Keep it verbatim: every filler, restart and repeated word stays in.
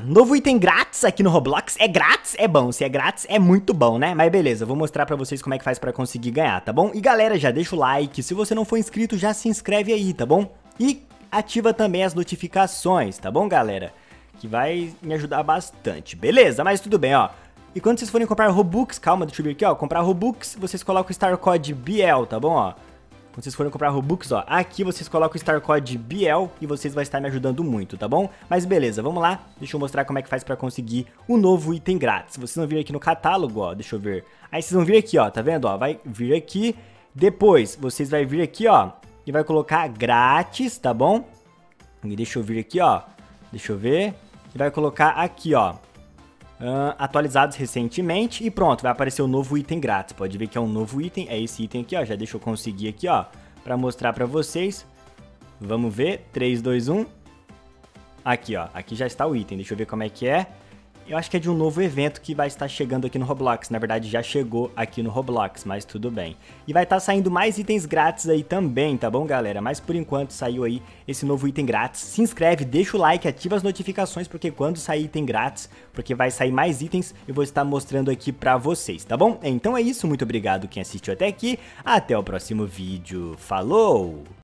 Novo item grátis aqui no Roblox. É grátis? É bom. Se é grátis, é muito bom, né? Mas beleza, eu vou mostrar pra vocês como é que faz pra conseguir ganhar, tá bom? E galera, já deixa o like. Se você não for inscrito, já se inscreve aí, tá bom? E ativa também as notificações, tá bom, galera? Que vai me ajudar bastante. Beleza, mas tudo bem, ó. E quando vocês forem comprar Robux, calma, deixa eu ver aqui, ó. Comprar Robux, vocês colocam o Star Code B L, tá bom, ó? Quando vocês forem comprar Robux, ó, aqui vocês colocam o Star Code B L e vocês vão estar me ajudando muito, tá bom? Mas beleza, vamos lá. Deixa eu mostrar como é que faz pra conseguir o novo item grátis. Vocês vão vir aqui no catálogo, ó, deixa eu ver. Aí vocês vão vir aqui, ó, tá vendo, ó? Vai vir aqui. Depois, vocês vão vir aqui, ó, e vai colocar grátis, tá bom? E deixa eu vir aqui, ó. Deixa eu ver. E vai colocar aqui, ó. Uh, atualizados recentemente e pronto, vai aparecer o novo item grátis. Pode ver que é um novo item, é esse item aqui, ó. Já deixa eu conseguir aqui, ó, pra mostrar pra vocês. Vamos ver, três, dois, um. Aqui, ó, aqui já está o item, deixa eu ver como é que é. Eu acho que é de um novo evento que vai estar chegando aqui no Roblox. Na verdade, já chegou aqui no Roblox, mas tudo bem. E vai estar saindo mais itens grátis aí também, tá bom, galera? Mas por enquanto saiu aí esse novo item grátis. Se inscreve, deixa o like, ativa as notificações, porque quando sair item grátis, porque vai sair mais itens, eu vou estar mostrando aqui pra vocês, tá bom? Então é isso, muito obrigado quem assistiu até aqui. Até o próximo vídeo. Falou!